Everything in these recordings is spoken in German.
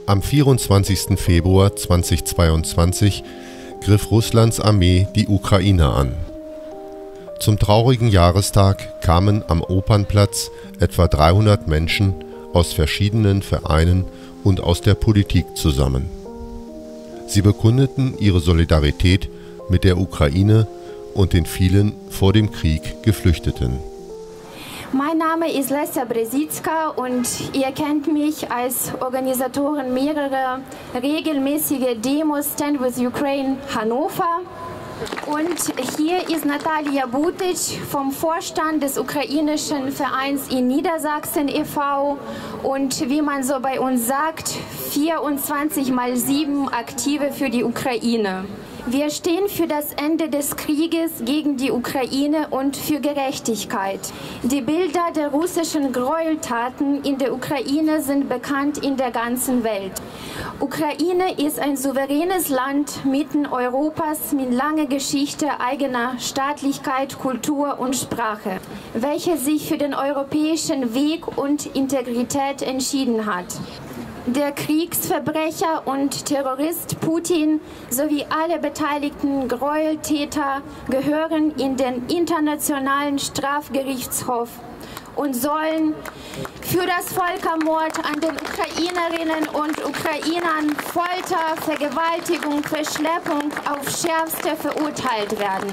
Am 24. Februar 2022 griff Russlands Armee die Ukraine an. Zum traurigen Jahrestag kamen am Opernplatz etwa 300 Menschen aus verschiedenen Vereinen und aus der Politik zusammen. Sie bekundeten ihre Solidarität mit der Ukraine und den vielen vor dem Krieg Geflüchteten. Mein Name ist Lesja Brezicka und ihr kennt mich als Organisatorin mehrerer regelmäßiger Demos Stand with Ukraine Hannover. Und hier ist Natalia Butic vom Vorstand des ukrainischen Vereins in Niedersachsen e.V. und wie man so bei uns sagt, 24x7 Aktive für die Ukraine. Wir stehen für das Ende des Krieges gegen die Ukraine und für Gerechtigkeit. Die Bilder der russischen Gräueltaten in der Ukraine sind bekannt in der ganzen Welt. Ukraine ist ein souveränes Land mitten Europas mit langer Geschichte eigener Staatlichkeit, Kultur und Sprache, welche sich für den europäischen Weg und Integrität entschieden hat. Der Kriegsverbrecher und Terrorist Putin sowie alle beteiligten Gräueltäter gehören in den Internationalen Strafgerichtshof und sollen für das Völkermord an den Ukrainerinnen und Ukrainern, Folter, Vergewaltigung, Verschleppung auf Schärfste verurteilt werden.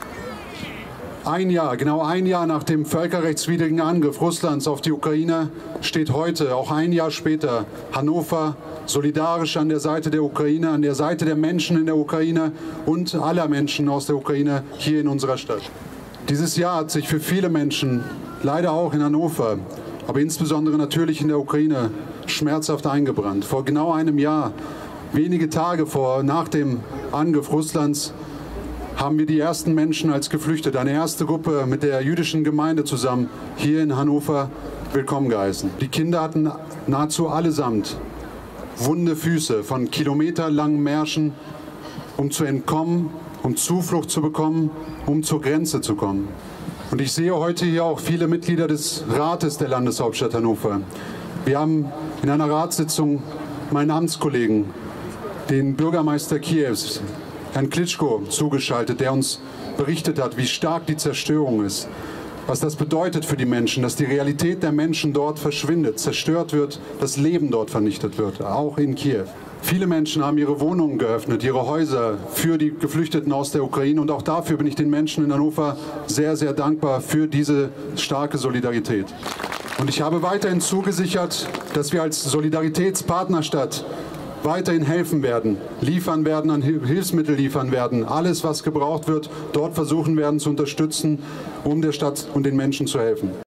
Genau ein Jahr nach dem völkerrechtswidrigen Angriff Russlands auf die Ukraine steht heute, auch ein Jahr später, Hannover solidarisch an der Seite der Ukraine, an der Seite der Menschen in der Ukraine und aller Menschen aus der Ukraine hier in unserer Stadt. Dieses Jahr hat sich für viele Menschen, leider auch in Hannover, aber insbesondere natürlich in der Ukraine, schmerzhaft eingebrannt. Vor genau einem Jahr, wenige Tage nach dem Angriff Russlands, haben wir die ersten Menschen als Geflüchtete, eine erste Gruppe mit der jüdischen Gemeinde zusammen hier in Hannover willkommen geheißen. Die Kinder hatten nahezu allesamt wunde Füße von kilometerlangen Märschen, um zu entkommen, um Zuflucht zu bekommen, um zur Grenze zu kommen. Und ich sehe heute hier auch viele Mitglieder des Rates der Landeshauptstadt Hannover. Wir haben in einer Ratssitzung meinen Amtskollegen, den Bürgermeister Kiews, Herrn Klitschko, zugeschaltet, der uns berichtet hat, wie stark die Zerstörung ist, was das bedeutet für die Menschen, dass die Realität der Menschen dort verschwindet, zerstört wird, das Leben dort vernichtet wird, auch in Kiew. Viele Menschen haben ihre Wohnungen geöffnet, ihre Häuser für die Geflüchteten aus der Ukraine und auch dafür bin ich den Menschen in Hannover sehr, sehr dankbar für diese starke Solidarität. Und ich habe weiterhin zugesichert, dass wir als Solidaritätspartnerstadt weiterhin helfen werden, liefern werden, an Hilfsmittel liefern werden, alles, was gebraucht wird, dort versuchen werden zu unterstützen, um der Stadt und den Menschen zu helfen.